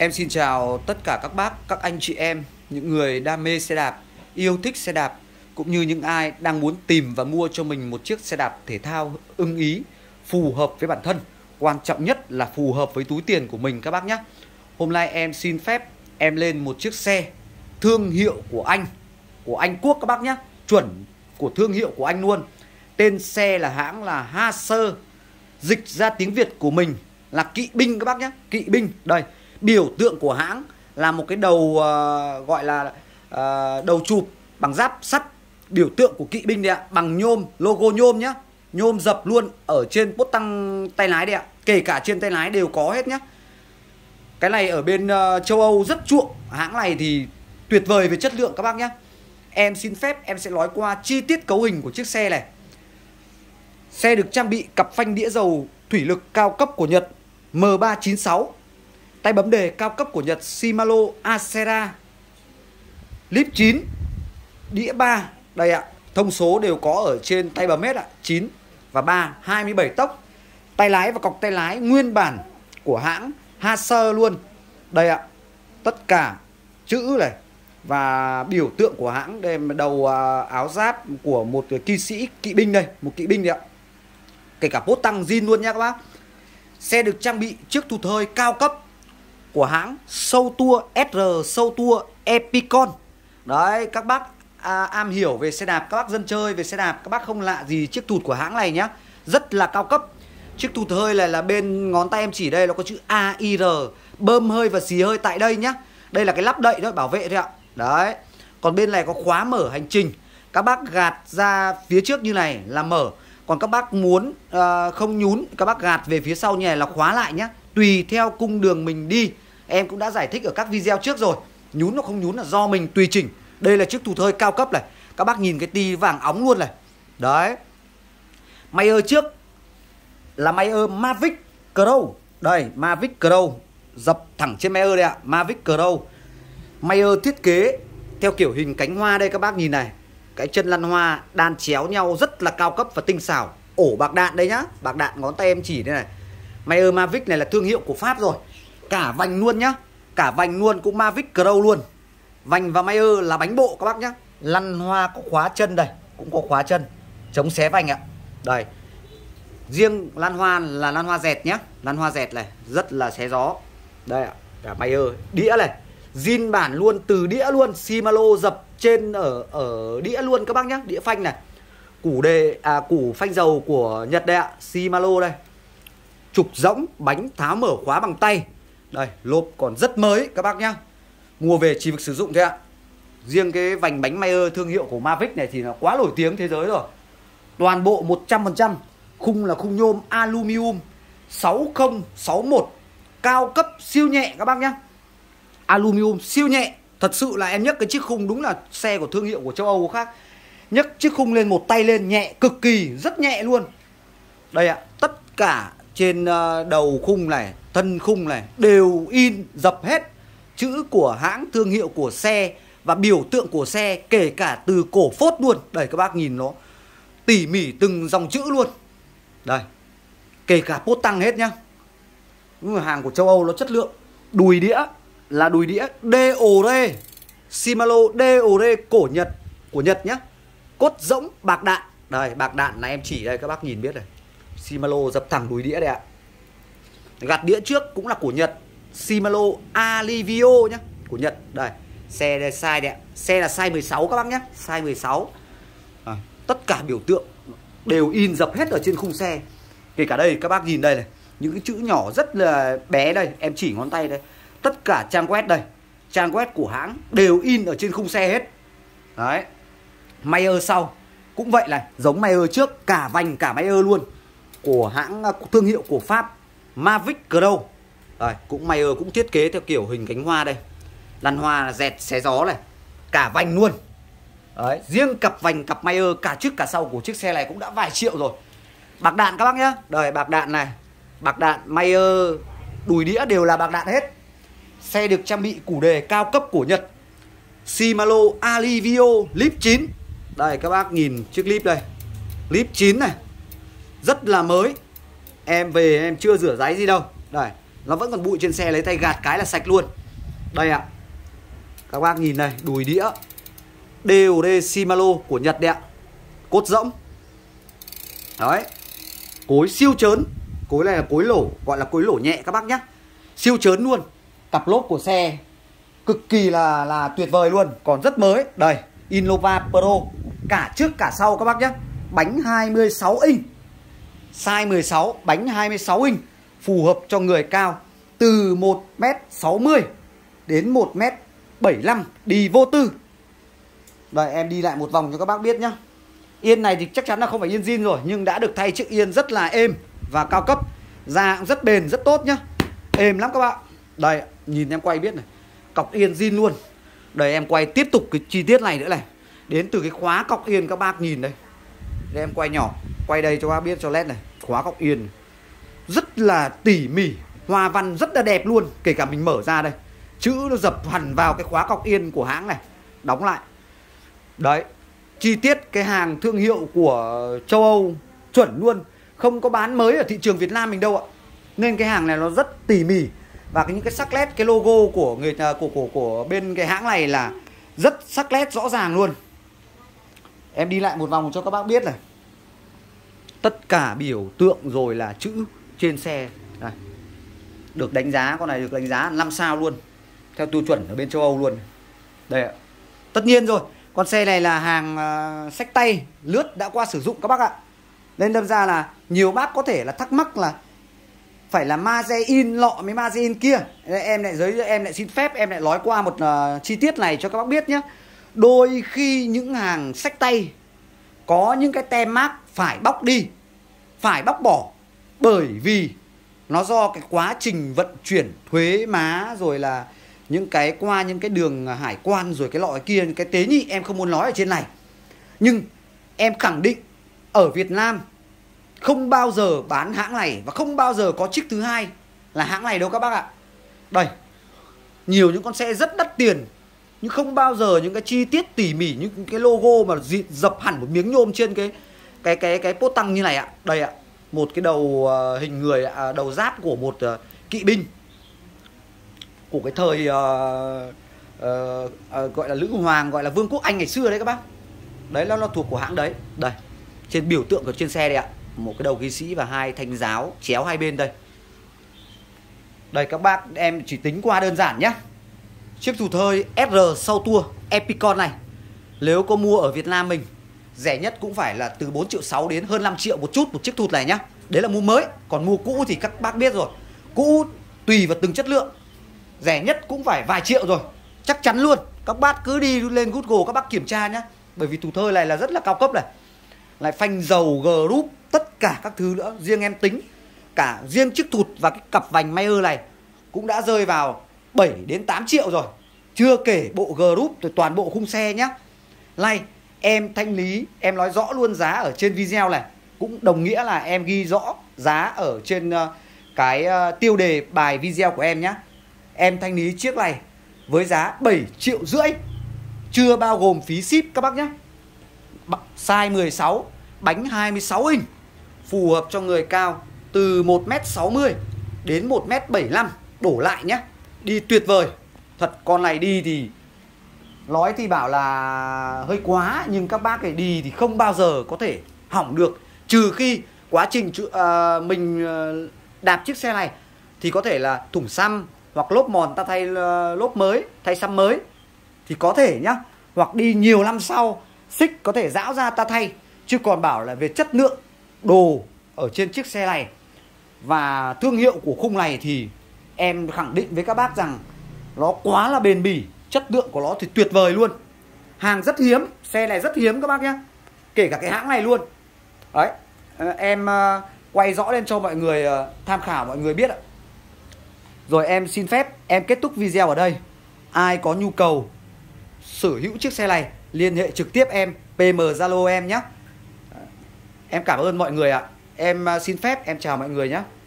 Em xin chào tất cả các bác, các anh chị em, những người đam mê xe đạp, yêu thích xe đạp, cũng như những ai đang muốn tìm và mua cho mình một chiếc xe đạp thể thao ưng ý, phù hợp với bản thân. Quan trọng nhất là phù hợp với túi tiền của mình các bác nhé. Hôm nay em xin phép em lên một chiếc xe thương hiệu của Anh Quốc các bác nhé. Chuẩn của thương hiệu của Anh luôn. Tên xe là hãng là Haser. Dịch ra tiếng Việt của mình là kỵ binh các bác nhé. Kỵ binh, đây. Biểu tượng của hãng là một cái đầu gọi là đầu chụp bằng giáp sắt. Biểu tượng của kỵ binh đấy ạ, bằng nhôm, logo nhôm nhá. Nhôm dập luôn ở trên bốt tăng tay lái đấy ạ. Kể cả trên tay lái đều có hết nhá. Cái này ở bên châu Âu rất chuộng. Hãng này thì tuyệt vời về chất lượng các bác nhé. Em xin phép em sẽ nói qua chi tiết cấu hình của chiếc xe này. Xe được trang bị cặp phanh đĩa dầu thủy lực cao cấp của Nhật M396. Tay bấm đề cao cấp của Nhật Shimano Acera. Líp 9, đĩa 3. Đây ạ, thông số đều có ở trên tay bấm hết ạ. 9 và 3, 27 tốc. Tay lái và cọc tay lái nguyên bản của hãng Haser luôn. Đây ạ, tất cả chữ này và biểu tượng của hãng. Đây là đầu áo giáp của một kỵ sĩ, kỵ binh đây, một kỵ binh đấy ạ. Kể cả bốt tăng zin luôn nha các bác. Xe được trang bị chiếc thụt hơi cao cấp của hãng Soutour SR, Soutour Epicon. Đấy, các bác am hiểu về xe đạp, các bác dân chơi về xe đạp, các bác không lạ gì chiếc thụt của hãng này nhá. Rất là cao cấp. Chiếc thụt hơi này là bên ngón tay em chỉ đây, nó có chữ AIR, bơm hơi và xì hơi tại đây nhá. Đây là cái lắp đậy đó, bảo vệ thôi ạ. Đấy. Còn bên này có khóa mở hành trình. Các bác gạt ra phía trước như này là mở. Còn các bác muốn không nhún, các bác gạt về phía sau như này là khóa lại nhá. Tùy theo cung đường mình đi. Em cũng đã giải thích ở các video trước rồi. Nhún nó không nhún là do mình tùy chỉnh. Đây là chiếc thụt hơi cao cấp này. Các bác nhìn cái ti vàng óng luôn này. Đấy. Mayer trước là Mayer Mavic Pro. Đây, Mavic Pro. Dập thẳng trên Mayer đây ạ. Mavic Pro. Mayer thiết kế theo kiểu hình cánh hoa đây các bác nhìn này. Cái chân lăn hoa đan chéo nhau rất là cao cấp và tinh xảo. Ổ bạc đạn đây nhá. Bạc đạn ngón tay em chỉ đây này. Mayer Mavic này là thương hiệu của Pháp rồi. Cả vành luôn nhá. Cả vành luôn cũng Mavic Pro luôn. Vành và Mayer là bánh bộ các bác nhá. Lăn hoa có khóa chân đây. Cũng có khóa chân. Chống xé vành ạ. Đây. Riêng lăn hoa là lăn hoa dẹt nhá. Lăn hoa dẹt này. Rất là xé gió. Đây ạ. Cả Mayer. Đĩa này. Zin bản luôn, từ đĩa luôn. Shimano dập trên ở đĩa luôn các bác nhá. Đĩa phanh này. Củ phanh dầu của Nhật đây ạ. Shimano đây. Trục rỗng, bánh tháo mở khóa bằng tay. Đây, lốp còn rất mới các bác nhá. Mua về chỉ việc sử dụng thôi ạ. Riêng cái vành bánh Mayer thương hiệu của Mavic này thì là quá nổi tiếng thế giới rồi. Toàn bộ 100%. Khung là khung nhôm aluminum 6061. Cao cấp siêu nhẹ các bác nhá. Aluminum siêu nhẹ. Thật sự là em nhấc cái chiếc khung đúng là xe của thương hiệu của châu Âu khác. Nhấc chiếc khung lên một tay lên nhẹ cực kỳ, rất nhẹ luôn. Đây ạ, tất cả trên đầu khung này, thân khung này đều in dập hết chữ của hãng, thương hiệu của xe và biểu tượng của xe, kể cả từ cổ phốt luôn. Đây các bác nhìn nó tỉ mỉ từng dòng chữ luôn. Đây, kể cả pốt tăng hết nhá. Nhưng mà hàng của châu Âu nó chất lượng. Đùi đĩa là đùi đĩa DORE, Shimano DORE của Nhật nhá. Cốt rỗng bạc đạn. Đây, bạc đạn này em chỉ đây các bác nhìn biết này. Shimano dập thẳng đùi đĩa đây ạ. Gạt đĩa trước cũng là của Nhật, Shimano Alivio nhá, của Nhật. Đây, xe đây size đấy ạ. Xe là size 16 các bác nhé. Size 16. Tất cả biểu tượng đều in dập hết ở trên khung xe. Kể cả đây các bác nhìn đây này. Những cái chữ nhỏ rất là bé đây. Em chỉ ngón tay đây. Tất cả trang web đây. Trang web của hãng đều in ở trên khung xe hết. Đấy. Mayer sau cũng vậy này. Giống Mayer trước. Cả vành cả Mayer luôn. Của hãng thương hiệu của Pháp Mavic Pro. Đây, cũng Mayer cũng thiết kế theo kiểu hình cánh hoa đây. Lăn hoa dẹt xé gió này. Cả vành luôn. Đấy, riêng cặp vành, cặp Mayer cả trước cả sau của chiếc xe này cũng đã vài triệu rồi. Bạc đạn các bác nhá. Đây, bạc đạn này. Bạc đạn Mayer, đùi đĩa đều là bạc đạn hết. Xe được trang bị củ đề cao cấp của Nhật Shimano Alivio Líp 9. Đây các bác nhìn chiếc líp đây. Líp 9 này. Rất là mới. Em về em chưa rửa ráy gì đâu. Đây, nó vẫn còn bụi trên xe, lấy tay gạt cái là sạch luôn. Đây ạ, các bác nhìn này, đùi đĩa DOD Shimano của Nhật đấy ạ, cốt rỗng. Đấy, cối siêu trớn. Cối này là cối lỗ, gọi là cối lỗ nhẹ các bác nhé, siêu trớn luôn. Cặp lốp của xe cực kỳ là tuyệt vời luôn, còn rất mới. Đây, Innova Pro, cả trước cả sau các bác nhé. Bánh 26 inch, size 16, bánh 26 inch, phù hợp cho người cao từ 1m60 đến 1m75, đi vô tư. Đây, em đi lại một vòng cho các bác biết nhá. Yên này thì chắc chắn là không phải yên zin rồi, nhưng đã được thay chiếc yên rất là êm và cao cấp. Da cũng rất bền, rất tốt nhá, êm lắm các bạn. Đây, nhìn em quay biết này, cọc yên zin luôn. Đây, em quay tiếp tục cái chi tiết này nữa này, đến từ cái khóa cọc yên các bác nhìn đây. Đây, em quay nhỏ, quay đây cho các bác biết cho led này. Khóa cọc yên rất là tỉ mỉ, hoa văn rất là đẹp luôn. Kể cả mình mở ra đây, chữ nó dập hẳn vào cái khóa cọc yên của hãng này, đóng lại. Đấy, chi tiết cái hàng thương hiệu của châu Âu chuẩn luôn, không có bán mới ở thị trường Việt Nam mình đâu ạ. Nên cái hàng này nó rất tỉ mỉ. Và những cái sắc led, cái logo của của bên cái hãng này là rất sắc led rõ ràng luôn. Em đi lại một vòng cho các bác biết này. Tất cả biểu tượng rồi là chữ trên xe đây. Được đánh giá, con này được đánh giá 5 sao luôn, theo tiêu chuẩn ở bên châu Âu luôn. Đây ạ. Tất nhiên rồi, con xe này là hàng xách tay lướt đã qua sử dụng các bác ạ. Nên đâm ra là nhiều bác có thể là thắc mắc là phải là maze in lọ với maze in kia. Em lại xin phép em lại nói qua một chi tiết này cho các bác biết nhé. Đôi khi những hàng xách tay có những cái tem mác phải bóc đi, phải bóc bỏ, bởi vì nó do cái quá trình vận chuyển thuế má, rồi là những cái qua những cái đường hải quan, rồi cái lọ kia, cái tế nhị em không muốn nói ở trên này. Nhưng em khẳng định ở Việt Nam không bao giờ bán hãng này, và không bao giờ có chiếc thứ hai là hãng này đâu các bác ạ. Đây, nhiều những con xe rất đắt tiền nhưng không bao giờ những cái chi tiết tỉ mỉ, những cái logo mà dập hẳn một miếng nhôm trên cái pốt tăng như này ạ. Đây ạ, một cái đầu hình người, đầu giáp của một kỵ binh của cái thời gọi là Lữ Hoàng, gọi là Vương quốc Anh ngày xưa đấy các bác. Đấy, nó thuộc của hãng đấy. Đây, trên biểu tượng của trên xe đây ạ, một cái đầu ghi sĩ và hai thanh giáo chéo hai bên đây. Đây các bác, em chỉ tính qua đơn giản nhé. Chiếc thụt hơi SR sau tua Epicon này, nếu có mua ở Việt Nam mình, rẻ nhất cũng phải là từ 4,6 triệu đến hơn 5 triệu một chút một chiếc thụt này nhá. Đấy là mua mới. Còn mua cũ thì các bác biết rồi, cũ tùy vào từng chất lượng, rẻ nhất cũng phải vài triệu rồi, chắc chắn luôn. Các bác cứ đi lên Google các bác kiểm tra nhá. Bởi vì thụt hơi này là rất là cao cấp này, lại phanh dầu group, tất cả các thứ nữa. Riêng em tính cả riêng chiếc thụt và cái cặp vành Mayer này cũng đã rơi vào 7 đến 8 triệu rồi, chưa kể bộ group rồi toàn bộ khung xe nhá. Này, em thanh lý, em nói rõ luôn giá ở trên video này, cũng đồng nghĩa là em ghi rõ giá ở trên cái tiêu đề bài video của em nhá. Em thanh lý chiếc này với giá 7,5 triệu, chưa bao gồm phí ship các bác nhé. Size 16, bánh 26 inch, phù hợp cho người cao từ 1m60 đến 1m75 đổ lại nhé. Đi tuyệt vời. Thật, con này đi thì nói thì bảo là hơi quá, nhưng các bác này đi thì không bao giờ có thể hỏng được. Trừ khi quá trình mình đạp chiếc xe này thì có thể là thủng xăm, hoặc lốp mòn ta thay lốp mới, thay xăm mới thì có thể nhá. Hoặc đi nhiều năm sau, xích có thể rão ra ta thay. Chứ còn bảo là về chất lượng đồ ở trên chiếc xe này và thương hiệu của khung này thì em khẳng định với các bác rằng nó quá là bền bỉ. Chất lượng của nó thì tuyệt vời luôn. Hàng rất hiếm, xe này rất hiếm các bác nhé, kể cả cái hãng này luôn. Đấy, em quay rõ lên cho mọi người tham khảo, mọi người biết ạ. Rồi em xin phép em kết thúc video ở đây. Ai có nhu cầu sở hữu chiếc xe này, liên hệ trực tiếp em, PM Zalo em nhé. Em cảm ơn mọi người ạ. Em xin phép em chào mọi người nhé.